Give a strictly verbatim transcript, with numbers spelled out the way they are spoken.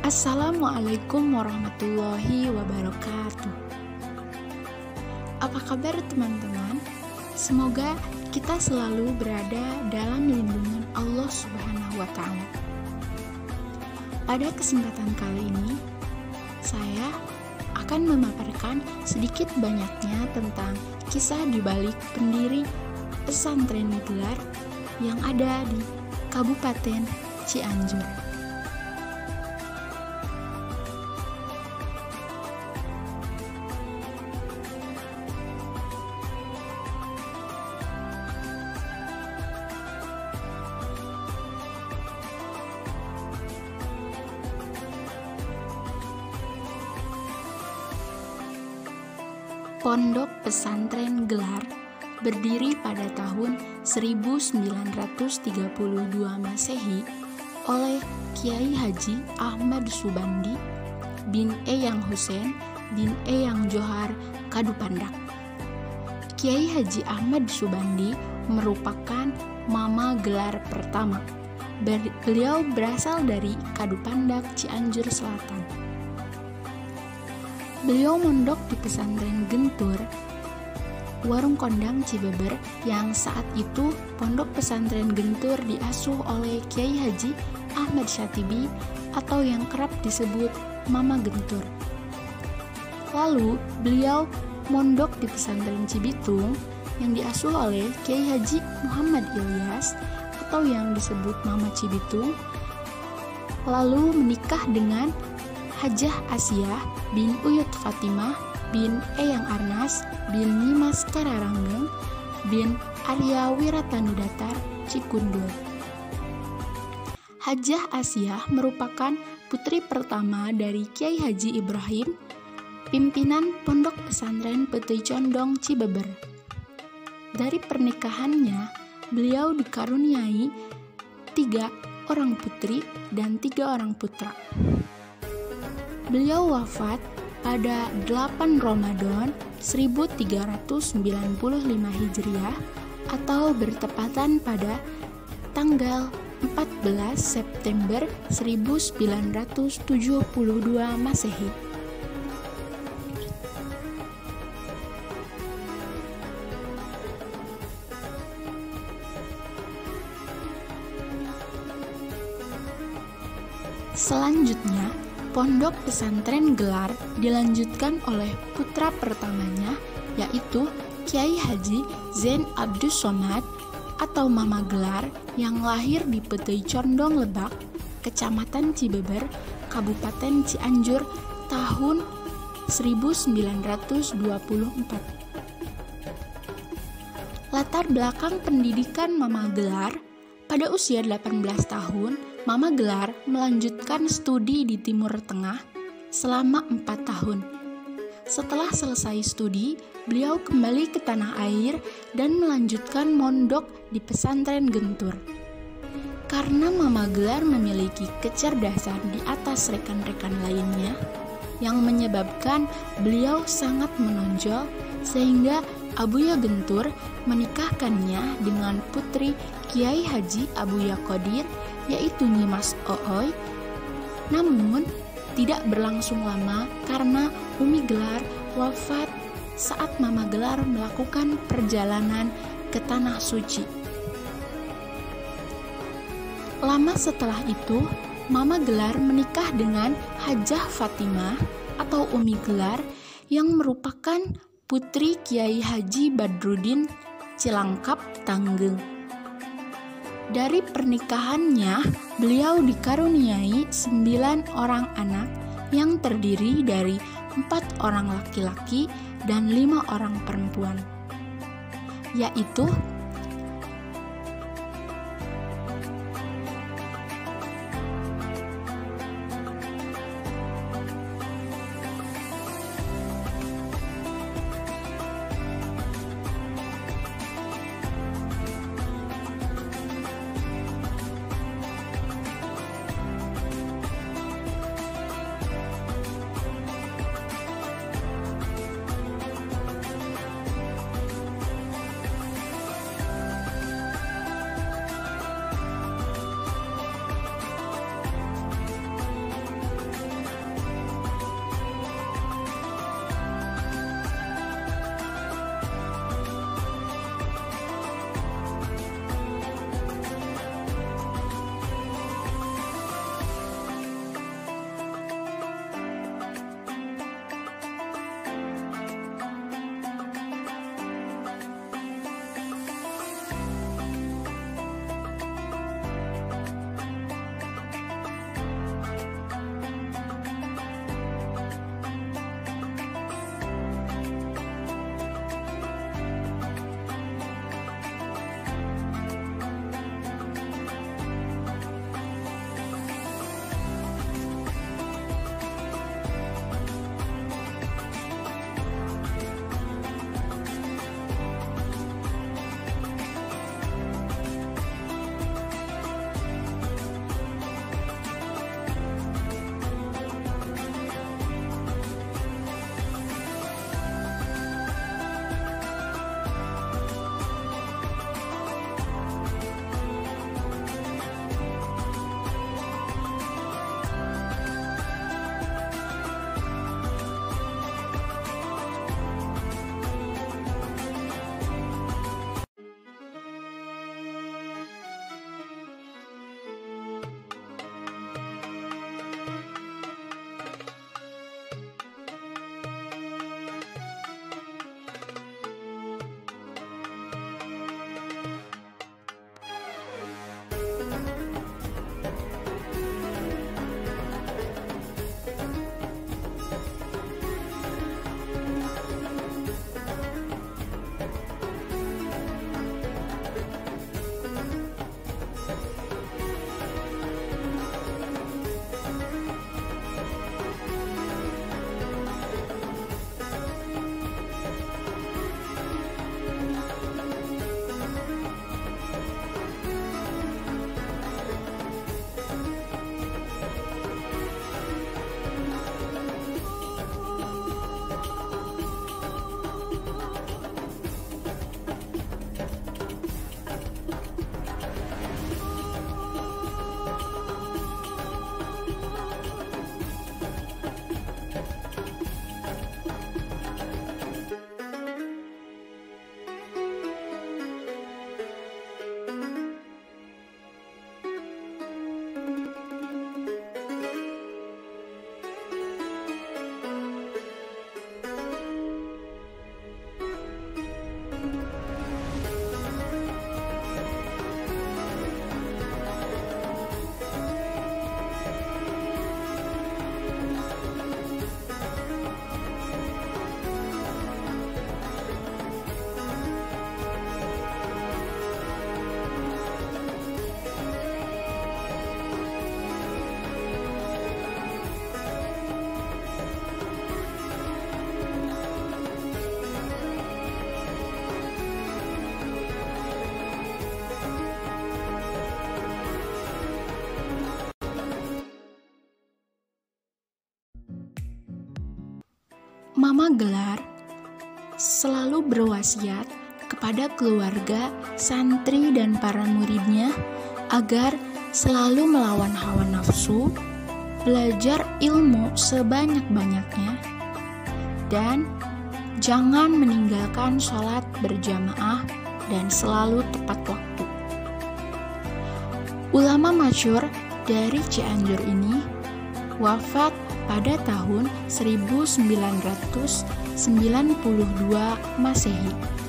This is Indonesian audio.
Assalamualaikum warahmatullahi wabarakatuh. Apa kabar teman-teman? Semoga kita selalu berada dalam lindungan Allah Subhanahu wa Ta'ala. Pada kesempatan kali ini, saya akan memaparkan sedikit banyaknya tentang kisah di balik pendiri pesantren Gelar yang ada di Kabupaten Cianjur. Pondok Pesantren Gelar berdiri pada tahun seribu sembilan ratus tiga puluh dua Masehi oleh Kiai Haji Ahmad Subandi bin Eyang Hussein bin Eyang Johar Kadupandak. Kiai Haji Ahmad Subandi merupakan mama Gelar pertama. Beliau berasal dari Kadupandak, Cianjur Selatan. Beliau mondok di pesantren Gentur, Warung Kondang Cibeber, yang saat itu pondok pesantren Gentur diasuh oleh Kiai Haji Ahmad Syatibi atau yang kerap disebut Mama Gentur. Lalu beliau mondok di pesantren Cibitung yang diasuh oleh Kiai Haji Muhammad Ilyas atau yang disebut Mama Cibitung. Lalu menikah dengan Hajah Asyah bin Uyut Fatimah bin Eyang Arnas bin Nimas Kararanggeng bin Arya Wiratanudatar Cikundur. Hajah Asyah merupakan putri pertama dari Kiai Haji Ibrahim, pimpinan Pondok Pesantren Petei Condong Cibeber. Dari pernikahannya, beliau dikaruniai tiga orang putri dan tiga orang putra. Beliau wafat pada delapan Ramadan seribu tiga ratus sembilan puluh lima Hijriah atau bertepatan pada tanggal empat belas September seribu sembilan ratus tujuh puluh dua Masehi. Selanjutnya, Pondok Pesantren Gelar dilanjutkan oleh putra pertamanya, yaitu Kiai Haji Zain Abdus Somad atau Mama Gelar yang lahir di Petei Condong Lebak, Kecamatan Cibeber, Kabupaten Cianjur tahun seribu sembilan ratus dua puluh empat. Latar belakang pendidikan Mama Gelar: pada usia delapan belas tahun, Mama Gelar melanjutkan studi di Timur Tengah selama empat tahun. Setelah selesai studi, beliau kembali ke tanah air dan melanjutkan mondok di pesantren Gentur. Karena Mama Gelar memiliki kecerdasan di atas rekan-rekan lainnya, yang menyebabkan beliau sangat menonjol, sehingga Abuya Gentur menikahkannya dengan putri Kiai Haji Abuya Qadir, yaitu Nyimas Ooy. Namun tidak berlangsung lama karena Umi Gelar wafat saat Mama Gelar melakukan perjalanan ke Tanah Suci. Lama setelah itu, Mama Gelar menikah dengan Hajah Fatimah atau Umi Gelar yang merupakan putri Kiai Haji Badrudin Cilangkap Tanggeng. Dari pernikahannya, beliau dikaruniai sembilan orang anak yang terdiri dari empat orang laki-laki dan lima orang perempuan, yaitu Mama Gelar selalu berwasiat kepada keluarga, santri, dan para muridnya agar selalu melawan hawa nafsu, belajar ilmu sebanyak-banyaknya, dan jangan meninggalkan sholat berjamaah dan selalu tepat waktu. Ulama masyhur dari Cianjur ini wafat pada tahun seribu sembilan ratus sembilan puluh dua Masehi.